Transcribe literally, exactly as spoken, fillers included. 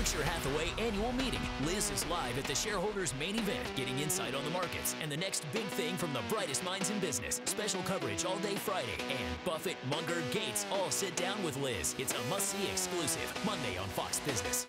Berkshire Hathaway annual meeting. Liz is live at the shareholders' main event, getting insight on the markets and the next big thing from the brightest minds in business. Special coverage all day Friday. And Buffett, Munger, Gates all sit down with Liz. It's a must-see exclusive Monday on Fox Business.